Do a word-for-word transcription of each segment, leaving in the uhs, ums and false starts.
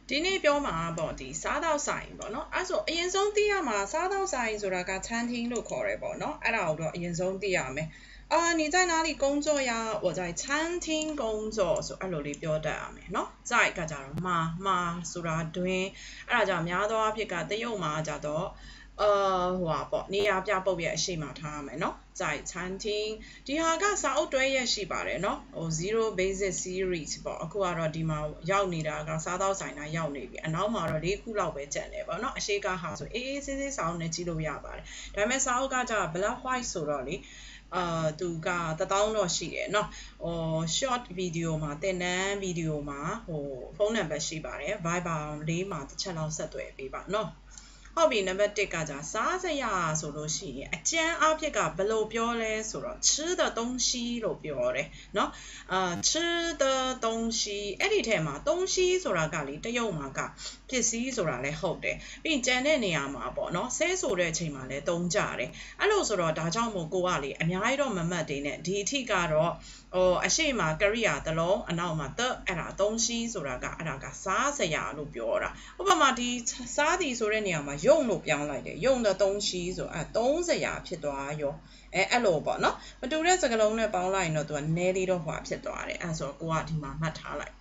ဒီနေ့ပြောမှာပေါ့ဒီစားတော့ဆိုင်ပေါ့နော်အဲ့ဆိုအရင်ဆုံးသိရမှာစားတော့ဆိုင်ဆိုတာက餐厅လို့ခေါ်တယ်ပေါ့နော်အဲ့ဒါကိုတော့အရင်ဆုံးသိရမယ်啊，你在哪里工作呀？我在餐厅工作，ဆိုအဲ့လိုလေးပြောတတ်ရမယ်เนาะ在ကကြတော့မှာမှာဆိုတာတွင်အဲ့ဒါကြောင့်များသောအားဖြင့်ကတရုတ်မှာကြတော့အာဟိုပါပေါ့နေရာပြပုတ်ရဲ့အရှိမထားရမယ်เนาะ在餐厅ဒီဟာကစာအုပ်တွဲရက်ရှိပါတယ်เนาะဟိုzero basic series ပေါ့အခုကတော့ဒီမှာရောက်နေတာကစားတော့ဆိုင်တာရောက်နေပြီအနောက်မှာတော့၄ခုလောက်ပဲကျန်တယ်ပေါ့เนาะအရှိကဟာဆိုအေးအေးဆေးဆေးစာအုပ်နဲ့ကြည့်လို့ရပါတယ်ဒါပေမဲ့စာအုပ်ကကြ black white ဆိုတော့လေအာသူကတသောင်းတော့ရှိတယ်เนาะဟို short video မှာတင်နန်း video မှာဟိုဖုန်းနံပါတ်ရှိပါတယ် Viber လေးမှာတစ်ချက်လောက်ဆက်သွယ်ပေးပါเนาะဟုတ်ပြီနံပါတ်တစ်ကကြစားစရာဆိုလို့ရှိရင်အကျန်းအဖြစ်ကဘယ်လိုပြောလဲဆိုတော့吃的东西လို့ပြောတယ်เนาะအာ吃的东西အဲ့ဒီထဲမှာ东西ဆိုတာကလေတရုတ်မှာကပစ္စည်းဆိုတာလည်းဟုတ်တယ်ပြီးကျန်တဲ့နေရာမှာပေါ့เนาะဆဲဆိုတဲ့အချိန်မှာလည်းတုံးကြတယ်အဲ့လိုဆိုတော့ဒါကြောင့်မို့ကိုကလေအများကြီးတော့မမှတ်သေးနဲ့ဒီအထိကတော့ဟိုအရှိမကရိယာတစ်လုံးအနောက်မှာtheအဲ့ဒါ东西ဆိုတာကအဲ့ဒါကစားစရာလို့ပြောတာဥပမာဒီစားသည်ဆိုတဲ့နေရာမှာ用လို့ပြောင်းလိုက်တယ်用的东西ဆိုအဲ့သုံးစရာဖြစ်သွားရောအဲအဲ့လိုပေါ့နော်မတူတဲ့စကားလုံးနဲ့ပေါင်းလိုက်ရင်တော့သူကနည်းလေးတော့ဟွာဖြစ်သွားတယ်အဲ့ဆိုကိုကဒီမှာမှတ်ထားလိုက်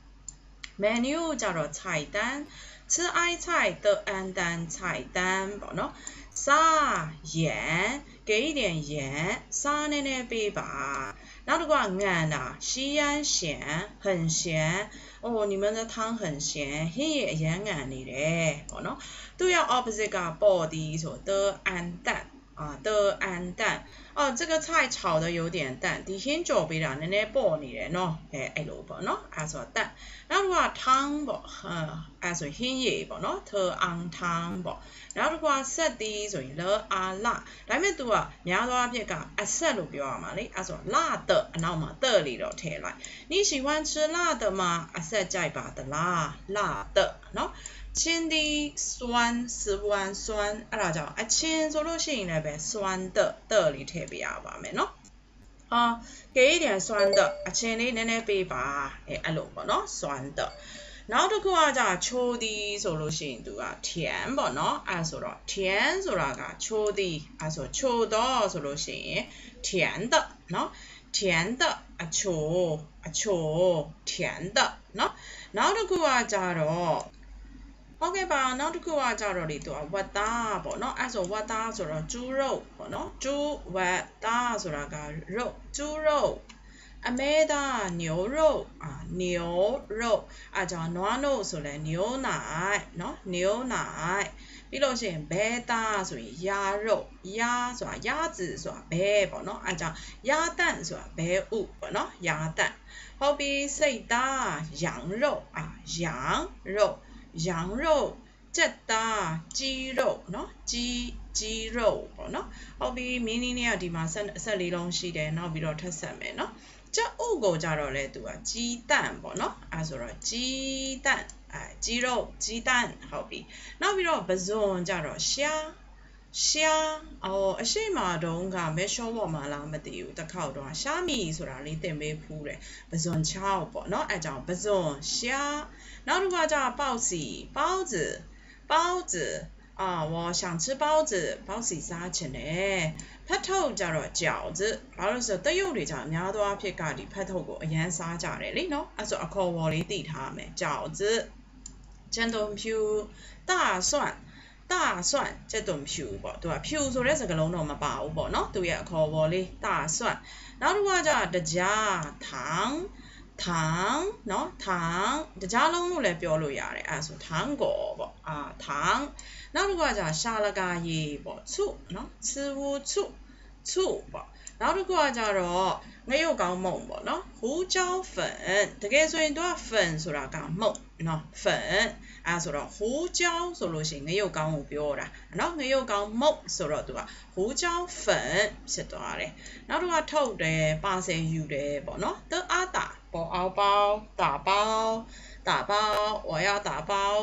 menu ကြတော့菜单吃爱菜的安单菜单ပေါ့နော်沙盐给一点盐沙နည်းနည်းပေးပါနောက်တစ်ခုကငံတာ西安咸很咸哦你们的汤很咸ဟင်းရအရန်ငံနေတယ်ပေါ့နော်သူရဲ့ opposite ကပေါ်ဒီဆို的安蛋啊的安蛋哦这个菜炒的有点淡ဒီဟင်းကြော်ပေးတာနည်းနည်းပေါ်နေတယ်เนาะအဲအဲ့လိုပေါ့เนาะအဲဆို淡နောက်တစ်ခုက汤ပေါ့အဲဆိုဟင်းရပေါ့เนาะเธอ昂汤ပေါ့နောက်တစ်ခုကဆက်တီးဆိုရင်လောအာလာဒါပေမဲ့ तू ကများသောအားဖြင့်ကအဆက်လို့ပြောရမှာလေအဲဆိုလာ的အနောက်မှာ的လေးတော့ထည့်လိုက်你喜欢吃辣的吗အဆက်ကြိုက်ပါသလား辣的เนาะချင်းဒီစွမ်းစွမ်းစွမ်းအဲ့ဒါကြောင့်အချင်းဆိုလို့ရှိရင်လည်းပဲစွမ်း的的လေးထည့်ပေးရပါမယ်เนาะ啊给一点酸的အချင်းလေးနည်းနည်းပေးပါအဲအဲ့လိုပေါ့เนาะ酸的နောက်တစ်ခုကじゃချိုးသည်ဆိုလို့ရှိရင်သူက甜ပေါ့เนาะအဲဆိုတော့甜ဆိုတာကချိုးသည်အဲဆိုချိုးတော့ဆိုလို့ရှိရင်甜的เนาะ甜的အချိုးအချိုး甜的เนาะနောက်တစ်ခုကကြတော့ဟုတ်ကဲ့ပါနောက်တစ်ခုကကြတော့လေသူကဝတ်သားပေါ့เนาะအဲဆိုဝတ်သားဆိုတော့猪肉ပေါ့เนาะ猪ဝတ်သားဆိုတာက肉猪肉အမဲသား牛肉啊牛肉အဲကြောင့်နွားနို့ဆိုလဲ牛奶เนาะ牛奶ပြီးလို့ရှိရင်ဘဲသားဆိုရင်鸭肉鸭ဆိုတာ鸭子ဆိုတာဘဲပေါ့เนาะအဲကြောင့်鸭蛋ဆိုတာဘဲဥပေါ့เนาะ鸭蛋ဟုတ်ပြီစိတ်သား羊肉啊羊肉羊肉ကြက်သားကြီး肉เนาะကြီးကြီး肉ပေါ့เนาะဟုတ်ပြီမင်းနည်းနဲ့ကဒီမှာဆက်ဆက်လေးလုံးရှိတယ်နောက်ပြီးတော့ထပ်ဆက်မယ်เนาะကြက်ဥကိုကြတော့လေသူကကြီးတန့်ပေါ့เนาะအဲဆိုတော့ကြီးတန့်အဲကြီး肉ကြီးတန့်ဟုတ်ပြီနောက်ပြီးတော့ပဇွန်ကြတော့ရှာရှာအော်အရှိမတုံးကမဲရှောပေါ်မှာလားမသိဘူးတစ်ခေါက်တော့ရှာမီဆိုတာလေးတင်ပေးဖူးတယ်ပဇွန်ချောက်ပေါ့เนาะအဲကြောင့်ပဇွန်ရှာနောက်တစ်ခါကျပေါက်စီ包子包子啊我想吃包子包子စားချင်တယ်ဖတ်ထုတ်ကြတော့饺子ဘာလို့ဆိုတရုတ်တွေကြောင့်အများသောအားဖြင့်ကဒီဖတ်ထုတ်ကိုအရန်စားကြတယ်လေနော်အဲဆိုအခေါ်ဝေါ်လေးသိထားမယ်饺子真冬ဖြူ大蒜大蒜这顿ဖြူပေါ့သူကဖြူဆိုတဲ့စကားလုံးတော့မပါဘူးပေါ့နော်သူရဲ့အခေါ်ဝေါ်လေး大蒜နောက်တစ်ခါကျတကြား糖糖เนาะ糖တကြားလုံးလို့လည်းပြောလို့ရတယ်အဲဆို糖果ပေါ့အာ糖နောက်တစ်ခါကျရှာလကာရေပေါ့醋เนาะ吃乌醋醋ပေါ့နောက်တစ်ခုကကြတော့ငရုတ်ကောင်းမုံပေါ့နော်胡椒粉တကယ်ဆိုရင်သူက粉ဆိုတာကမုံနော်粉အဲဆိုတော့胡椒ဆိုလို့ရှိရင်ငရုတ်ကောင်းကိုပြောတာနော်ငရုတ်ကောင်းမုံဆိုတော့သူက胡椒粉ဖြစ်သွားတယ်နောက်တစ်ခါထုတ်တယ်ပါဆယ်ယူတယ်ပေါ့နော်တအားတာပေါ်အောင်ပေါ打包打包我要打包啊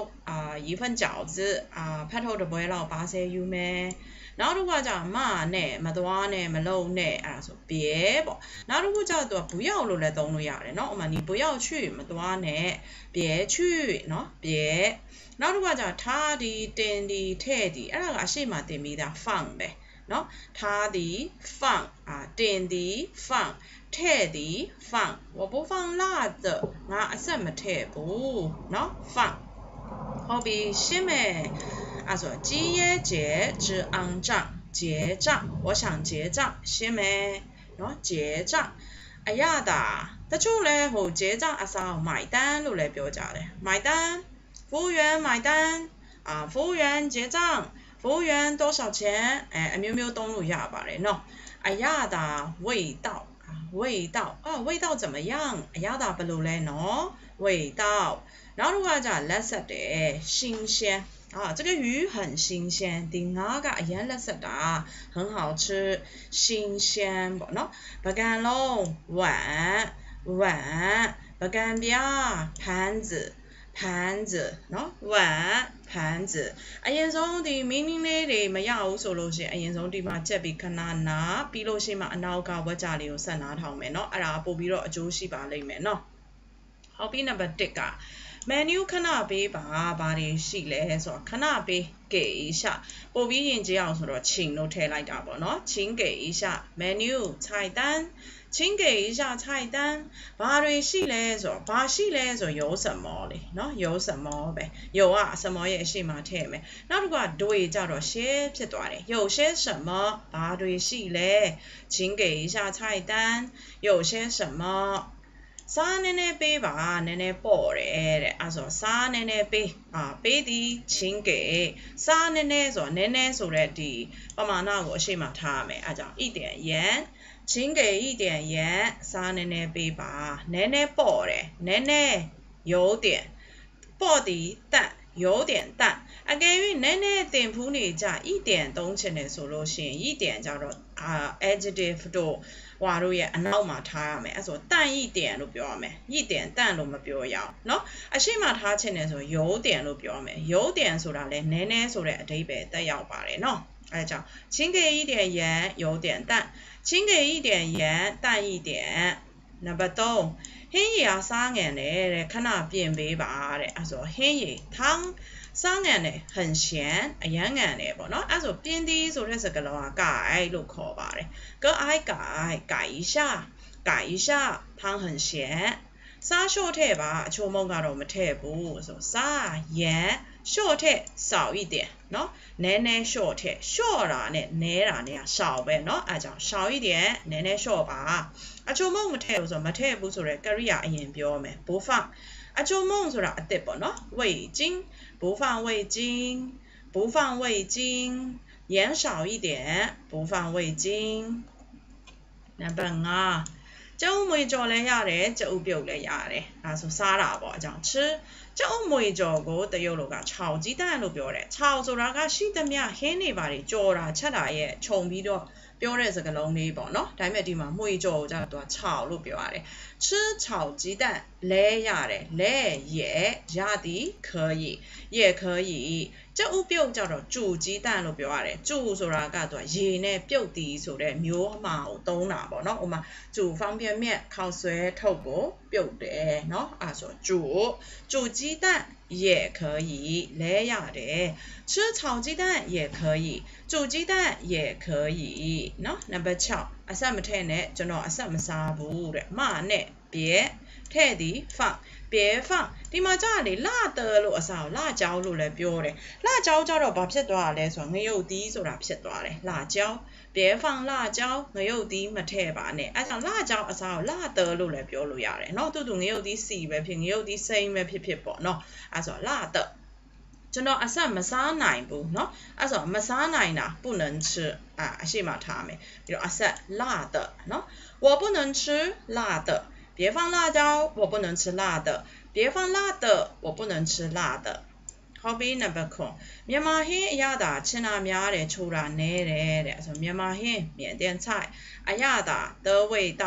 啊一份饺子啊ဖတ်ထုတ်တစ်ပွဲလောက်ပါဆယ်ယူမယ်နောက်တစ်ခုကကြာမနဲ့မသွားနဲ့မလုံနဲ့အဲ့ဒါဆို别ပေါ့နောက်တစ်ခုကြာသူက不要လို့လည်းသုံးလို့ရတယ်เนาะဥမာ你不要去မသွားနဲ့别去เนาะ别နောက်တစ်ခုကကြာထားဒီတင်ဒီထဲ့ဒီအဲ့ဒါကအရှိမတင်ပြီးသား放ပဲเนาะထားဒီ放啊တင်ဒီ放ထဲ့ဒီ放我不放辣的ငါအဆက်မထည့်ဘူးเนาะ放ဟုတ်ပြီရှင်းမယ်အဲ့ဆိုကြီးရဲကျဲ之昂账结账我想结账ရှင်းမယ်เนาะ结账အရသာတချို့လဲဟို结账အစား买单လို့လည်းပြောကြတယ်买单服务员买单啊服务员结账服务员多少钱အဲအမျိုးမျိုးသုံးလို့ရပါတယ်เนาะအရသာ味道味道啊味道怎么样အရသာဘယ်လိုလဲเนาะ味道နောက်တစ်ခါကျလက်ဆက်တယ်新鲜啊这个鱼很新鲜ဒီငါးကအရန်လက်ဆက်တာ很好吃新鲜ပေါ့เนาะပကံလုံး碗碗ပကံပြား盘子盘子เนาะ碗盘子အရင်ဆုံးဒီ meaning လေးတွေမရဘူးဆိုလို့ရှိရင်အရင်ဆုံးဒီမှာချက်ပြီးခဏနာပြီးလို့ရှိမှအနောက်ကဝက်ကြလေးကိုဆက်နာထောင်မယ်เนาะအဲ့ဒါပို့ပြီးတော့အကျိုးရှိပါလိမ့်မယ်เนาะဟုတ်ပြီနံပါတ်တစ်ကmenu ခဏပေးပါဘာတွေရှိလဲဆိုတော့ခဏပေး给一下ပို့ပြီးရင်ကြည့်အောင်ဆိုတော့请လို့ထည့်လိုက်တာပေါ့เนาะ请给一下 menu 菜单请给一下菜单ဘာတွေရှိလဲဆိုတော့ဘာရှိလဲဆို有什么လေเนาะ有什么ပဲ有啊什么ရဲ့အရှိမထည့်မယ်နောက်တစ်ခုကတွေကြတော့ရှင်းဖြစ်သွားတယ်有些什么ဘာတွေရှိလဲ请给一下菜单有些什么စားနည်းနည်းပေးပါနည်းနည်းပေါ့တယ်တဲ့အဲ့ဆိုစားနည်းနည်းပေးအာပေးသည်ချင်းကေစားနည်းနည်းဆိုနည်းနည်းဆိုတဲ့ဒီပမာဏကိုအရှိမထားရမယ်အဲ့ကြောင့်一点盐ချင်းကေ一点盐စားနည်းနည်းပေးပါနည်းနည်းပေါ့တယ်နည်းနည်း有点ပေါ့သည်တန့်有点淡အကယ်၍နည်းနည်းတင်ဖူးနေကြ一点သုံးချင်တယ်ဆိုလို့ရှိရင်一点ကြတော့အာ adjective တို့ဟွာတို့ရဲ့အနောက်မှာထားရမယ်အဲ့ဆိုတန့်一点လို့ပြောရမယ်一点တန့်လို့မပြောရအောင်เนาะအရှိမထားချင်တယ်ဆို有点လို့ပြောရမယ်有点ဆိုတာလဲနည်းနည်းဆိုတဲ့အဓိပ္ပာယ်တက်ရောက်ပါတယ်เนาะအဲကြောင့်请给一点盐有点淡请给一点盐淡一点နံပါတ်သုံးဟင်းရည်အားစားငံတယ်တဲ့ခဏပြင်ပေးပါတဲ့အဲ့ဆိုဟင်းရည်汤စားငံတယ်很咸အရန်ငံတယ်ပေါ့နော်အဲ့ဆိုပြင်းသည်ဆိုတဲ့စကားလုံးက改လို့ခေါ်ပါတယ်ကအိုက်改改一下改一下汤很咸စားလျှော့ထည့်ပါအချို့မုံကတော့မထည့်ဘူးဆိုစား盐လျှော့ထည့်少一点เนาะနည်းနည်းလျှော့ထည့်လျှော့တာနဲ့နည်းတာနဲ့少ပဲเนาะအဲကြောင့်少一点နည်းနည်းလျှော့ပါအချို့မုံမထည့်ဘူးဆိုမထည့်ဘူးဆိုတော့ကရိယာအရင်ပြောမယ်不放အချို့မုံဆိုတာအစ်စ်ပေါ့เนาะ味精不放味精不放味精盐少一点不放味精နံပါတ်五ကျုံမွေကြော်လည်းရတယ်ကျုပ်ပြုတ်လည်းရတယ်အဲဆိုစားတာပေါ့အကြောင်း吃ကျုံမွေကြော်ကိုတရုတ်လိုက炒鸡蛋လို့ပြောတယ်炒ဆိုတာကရှိသမျှဟင်းတွေပါတွေကြော်တာချက်တာရဲ့ခြုံပြီးတော့ပြောတဲ့စကားလုံးလေးပေါ့နော်ဒါပေမဲ့ဒီမှာမွေကြော်ကိုကျတော့သူက炒လို့ပြောရတယ်吃炒鸡蛋လဲရတယ်လဲရဲ့ရသည်可以也可以ကျုပ်ပြုတ်ကြတော့煮鸡蛋လို့ပြောရတယ်煮ဆိုတာကသူကရေနဲ့ပြုတ်သည်ဆိုတဲ့မျိုးမှာကိုသုံးတာပေါ့နော်ဥမာ煮方便面ခောက်ဆွဲထုတ်ကိုပြုတ်တယ်เนาะအဲဆို煮煮鸡蛋也可以လဲရတယ်吃炒鸡蛋也可以煮鸡蛋也可以เนาะနံပါတ်၆အဆက်မထည့်နဲ့ကျွန်တော်အဆက်မစားဘူးတဲ့မနဲ့别ထည့်သည်放别放ဒီမှာကြာလေ辣的လို့အစား辣椒လို့လည်းပြောတယ်辣椒ကြတော့ဘာဖြစ်သွားလဲဆိုတော့ငရုတ်သီးဆိုတာဖြစ်သွားတယ်辣椒别放辣椒ငရုတ်သီးမထည့်ပါနဲ့အဲကြောင့်辣椒အစား辣的လို့လည်းပြောလို့ရတယ်เนาะတူတူငရုတ်သီးစီပဲဖြစ်ငရုတ်သီးစိမ့်ပဲဖြစ်ဖြစ်ပေါ့เนาะအဲဆို辣的ကျွန်တော်အဆက်မစားနိုင်ဘူးเนาะအဲဆိုမစားနိုင်တာ不能吃อ่ะအရှိမထားမယ်ပြီးတော့အဆက်辣的เนาะ我不能吃辣的别放辣椒我不能吃辣的别放辣的我不能吃辣的ဟုတ်ပြီနံပါတ်ခုမြန်မာဟင်းအရသာချင်တာများတယ်ချိုတာနဲတယ်တဲ့ဆိုမြန်မာဟင်း缅甸菜အရသာ的味道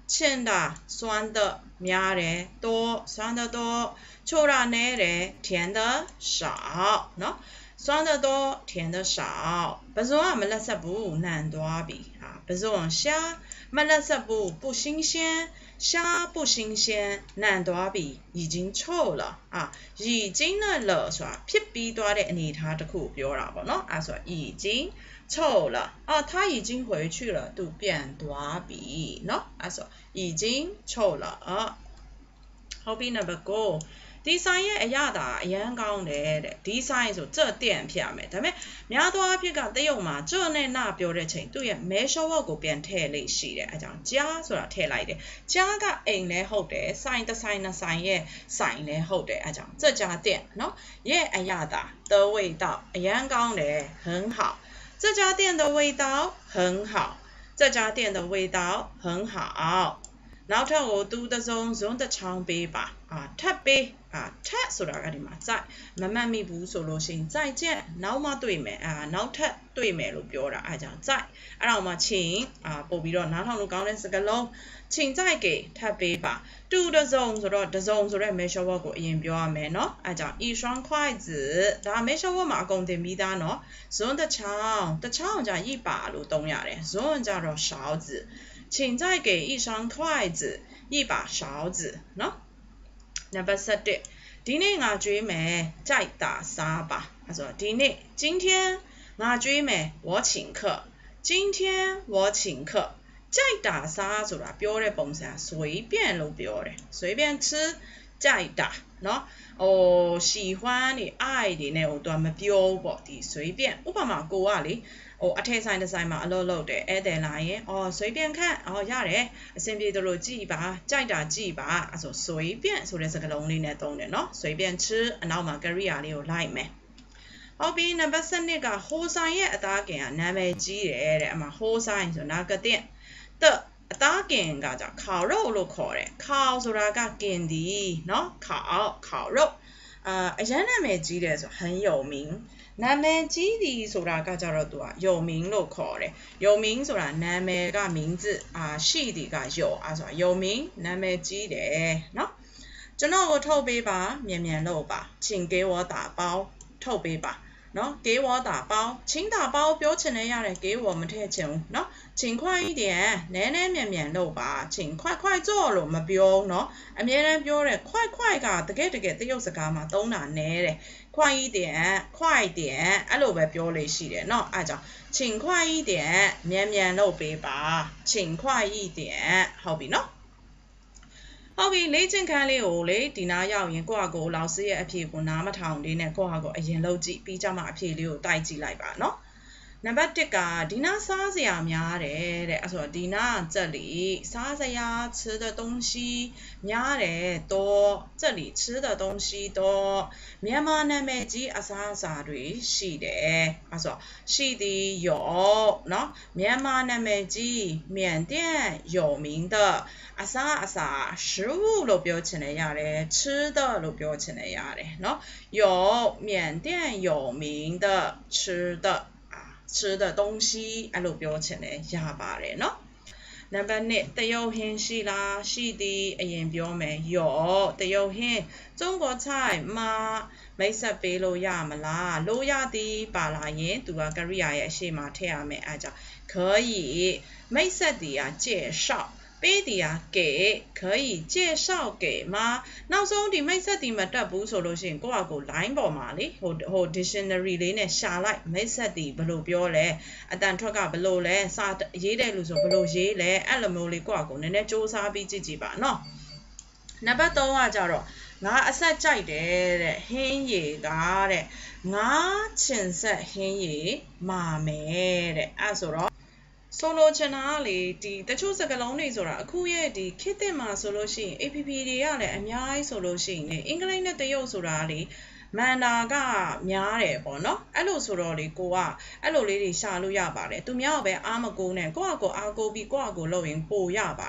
轻的、酸的、များ的、多、酸的多、臭的、奶的、甜的少，喏，酸的多，甜的少。不是我们垃圾不难多比啊，不是我虾，没垃圾不不新鲜，虾不新鲜，难多比已经臭了啊，已经呢了是吧？撇比多的你他的苦表了不喏，啊说已经。臭了啊，他已经回去了，都变多比喏，啊说已經臭了啊。後邊 number 九，第三頁一樣的，一樣講嚟嘅。第三頁就這點片嘅，但係များ多一片嘅得用嘛，這呢那表嘅程度嘅，沒少我個變體類似嘅，係講加所啦體嚟嘅，加個 n 咧好嘅，sign 的 sign 的 sign 嘅 sign 咧好嘅，係講這家店喏，也一樣的的味道，一樣講嚟很好。這家店的味道很好，這家店的味道很好。然後睇我讀的中用的長輩吧，啊，特別啊，特說啦嗰啲嘛，再慢慢咪補數落先，再見，然後嘛對面啊，然後特對面路表啦，係講再，啊，然後嘛請啊，報備咗，然後路講的是個龍，請再給特別吧，讀的中說到的中說到沒學過個音標啊沒喏，係講一雙筷子，但係沒學過嘛講的咪單喏，用的長，的長講一把路東亞咧，用叫做勺子。請再給一雙筷子，一把勺子，喏。Number 十對，今日我煮咩？再打沙吧。他說：今日今天我煮咩？我請客。今天我請客。再打沙做啦，表咧本身隨便都表咧，隨便吃再打，喏。哦，喜歡的、愛的呢，我都咪表過的，隨便。我爸媽講啊哩。哦，啊睇晒的晒嘛，老老的，哎得來耶，哦隨便看，哦呀嘞，身邊都落幾把，再打幾把，啊說隨便，說的這個龍里呢懂的喏，隨便吃，然後嘛個瑞亞里有來咩？後邊 number 十那個後山嘢打緊啊，南美雞咧，嘛後山就那個店的打緊個就烤肉路烤咧，烤說那個緊的喏，烤烤肉，啊，而且南美雞咧就很有名。南美基地說啦，個叫做多啊，有名路口咧，有名說啦，南美個名字啊，西地個有啊，說有名南美基咧，喏，就那個透背吧，麵麵肉吧，請給我打包透背吧，喏，給我打包，請打包表情的呀咧，給我們貼錢，喏，請快一點，奶奶麵麵肉吧，請快快做咯，嘛表喏，啊麵咧表咧，快快個，特個特個都有時間嘛，都難咧咧。快一點，快點，一路ပဲပြောလေးရှိတယ်เนาะအဲ့ကြောင့်請快一點မြန်မြန်လုပ်ပေးပါ請快一點ဟုတ်ပြီเนาะဟုတ်ပြီလေ့ကျင့်ခန်းလေးကိုလေဒီနာရောက်ရင်ကိုယ့်ဟာကိုယ်老師ရဲ့အဖြေကိုနားမထောင်လေးနဲ့ကိုယ့်ဟာကိုယ်အရင်လုပ်ကြည့်ပြီးကြမှာအဖြေလေးကိုတိုက်ကြည့်လိုက်ပါเนาะနံပါတ်တစ်ကဒီနာစားစရာများတယ်တဲ့အဲ့ဆိုဒီနာ这里စားစရာ吃的東西များတယ်多这里吃的東西多မြန်မာနာမည်ကြီးအစားအစာတွေရှိတယ်အဲ့ဆိုရှိသည်有เนาะမြန်မာနာမည်ကြီး缅甸有名的အစားအစာ食物လို့ပြောချင်တယ်ရတယ်吃的လို့ပြောချင်တယ်ရတယ်เนาะ有缅甸有名的吃的吃的東西အဲ့လိုပြောချင်တယ်ရပါတယ်เนาะနံပါတ်二တရုတ်ဟင်းရှိလားရှိသည်အရင်ပြောမယ်有တရုတ်ဟင်း中國菜မှာမိတ်ဆက်ပေးလို့ရမလားလို့ရသည်ပါလာရင်သူကကရိယာရဲ့အရှိမထည့်ရမယ်အဲကြောင့်可以မိတ်ဆက်သည်က介紹ပေးသည်က給可以介紹給嗎နောက်ဆုံးဒီမိတ်ဆက်သည်မတက်ဘူးဆိုလို့ရှိရင်ကိုယ့်ဟာကိုယ် line ပေါ်မှာလေဟိုဟို dictionary လေးနဲ့ရှာလိုက်မိတ်ဆက်သည်ဘယ်လိုပြောလဲအတန်ထွက်ကဘယ်လိုလဲစာရေးတယ်လို့ဆိုဘယ်လိုရေးလဲအဲ့လိုမျိုးလေးကိုယ့်ဟာကိုယ်နည်းနည်းစူးစမ်းပြီးကြည့်ကြည့်ပါနော်နံပါတ်သုံးကကြတော့ငါအဆက်ကြိုက်တယ်တဲ့ဟင်းရည်ကတဲ့ငါချင်ဆက်ဟင်းရည်မာမယ်တဲ့အဲ့ဆိုတော့ဆိုလိုချင်တာလေဒီတချို့စကားလုံးတွေဆိုတာအခုရဲ့ဒီခေတ်သစ်မှာဆိုလို့ရှိရင် A P P တွေကလည်းအများကြီးဆိုလို့ရှိရင်လေအင်္ဂလိပ်နဲ့တရုတ်ဆိုတာလေမန်တာကများတယ်ပေါ့နော်အဲ့လိုဆိုတော့လေကိုကအဲ့လိုလေးတွေရှာလို့ရပါတယ်သူများကပဲအားမကိုးနဲ့ကိုကကိုအားကိုးပြီးကိုကကိုလုပ်ရင်ပို့ရပါတယ်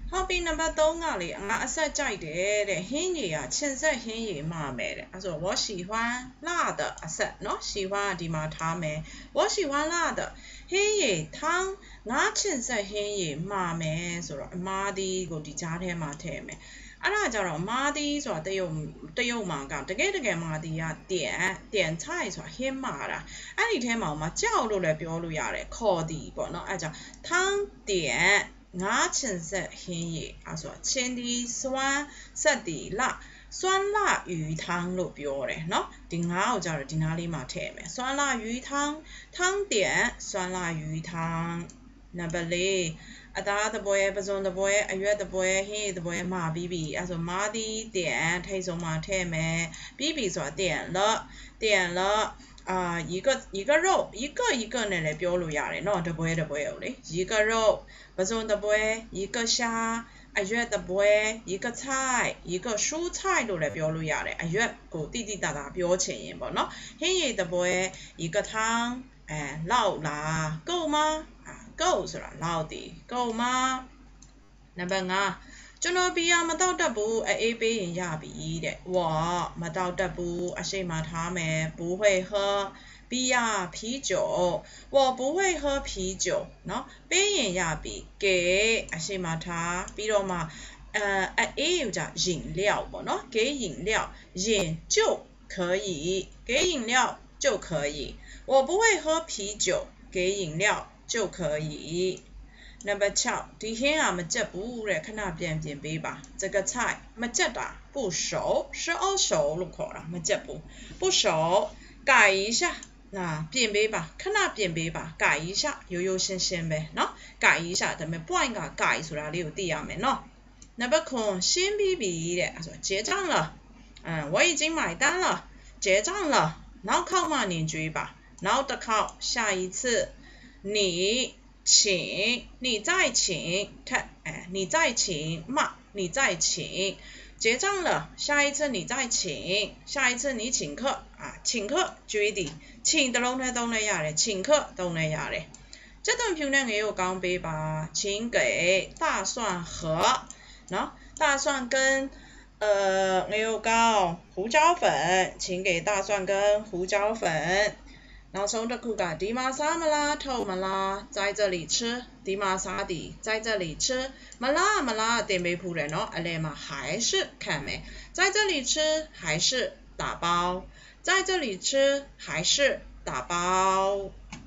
好比 number 三啊哩，我阿塞在的嘞，咸嘢啊，青色咸嘢嘛咩嘞？他说我喜欢辣的，阿塞喏，喜欢的嘛他咩？我喜欢辣的，咸嘢汤，我青色咸嘢嘛咩？ဆိုတော့အမား啲ကိုဒီကြားထဲမှာထည့်မယ်။အဲ့ဒါကြတော့အမား啲ဆိုတာတရုတ်တရုတ်မှာကတကယ်တကယ်မာ啲က點點菜ဆိုတာဟင်းမာတာ။အဲ့ဒီထဲမှာမှာကြောက်လို့လည်းပြောလို့ရတယ်ခေါ်သည်ပေါ့နော်။အဲ့ကြောင့်汤點ငါးချင်းဆက်ဟင်းရည်အဲ့ဆိုချင်းဒီစွမ်းဆက်ဒီ辣酸辣鱼汤လို့ပြောတယ်เนาะဒီငါးကိုကြတော့ဒီနားလေးမှာထည့်မယ်酸辣鱼汤汤點酸辣鱼汤နံပါတ်၄အသားတပွဲပစုံတပွဲအရွက်တပွဲဟင်းရည်တပွဲမှာပြီးပြီအဲ့ဆိုမာသည်點ထိတ်ဆုံးမှာထည့်မယ်ပြီးပြီဆိုတာ點了點了啊，一个一个肉，一个一个နဲ့လည်းပြောလို့ရတယ်เนาะတပွဲတပွဲကိုလေ一个肉ပစုံတပွဲ一个虾အရွက်တပွဲ一个菜一个蔬菜လို့လည်းပြောလို့ရတယ်အရွက်ကိုတိတိတတာပြောချင်ရင်ပေါ့เนาะဟင်းရည်တပွဲ一个汤အဲလောက်လား夠嗎啊夠ဆိုတာလောက်ဒီ夠嗎နံပါတ်၅ကျွန်တော်ဘီယာမတောက်တတ်ဘူးအေးပေးရင်ရပြီတဲ့ဝါမတောက်တတ်ဘူးအရှိမထားမယ်不会喝ဘီယာ啤酒我不会喝啤酒เนาะပေးရင်ရပြီ给အရှိမထားပြီးတော့မှအဲအေးကြ飲料ပေါ့เนาะ给飲料飲就可以给飲料就可以我不会喝啤酒给飲料就可以နံပါတ်၆ဒီဟင်းကမကြက်ဘူးတဲ့ခဏပြန်ပြင်ပေးပါ这个菜မကြက်တာ不熟是熬熟လို့ခေါ်တာမကြက်ဘူး不熟改一下嗱ပြင်ပေးပါခဏပြင်ပေးပါ改一下ရိုးရိုးရှင်းရှင်းပဲเนาะ改一下ဒါပေမဲ့ point က改ဆိုတာလေးကိုသိရမယ်เนาะနံပါတ်၇ရှင်းပြီးပြီတဲ့အဲ့ဆို结账了嗯我已经买单了结账了နောက်ခေါက်မှနင်ကြွေးပါနောက်တစ်ခေါက်下一次你请你再请他哎你再请嘛你再请结账了下一次你再请下一次你请客啊请客ကျွေးသည်請တစ်လုံးနဲ့သုံးလဲရတယ်請客သုံးလဲရတယ်这頓ဖြူနဲ့ငရေကိုကောင်းပေးပါ請給大蒜和နော်大蒜跟呃ငရေကိုကောင်း胡椒粉請給大蒜跟胡椒粉နောက်ဆုံးတစ်ခုကဒီမှာစားမလားထုတ်မလား在这里吃ဒီမှာစားသည်在这里吃မလားမလားတင်ပေးဖူးတယ်เนาะအလဲမှာ还是看မယ်在这里吃还是打包在这里吃还是打包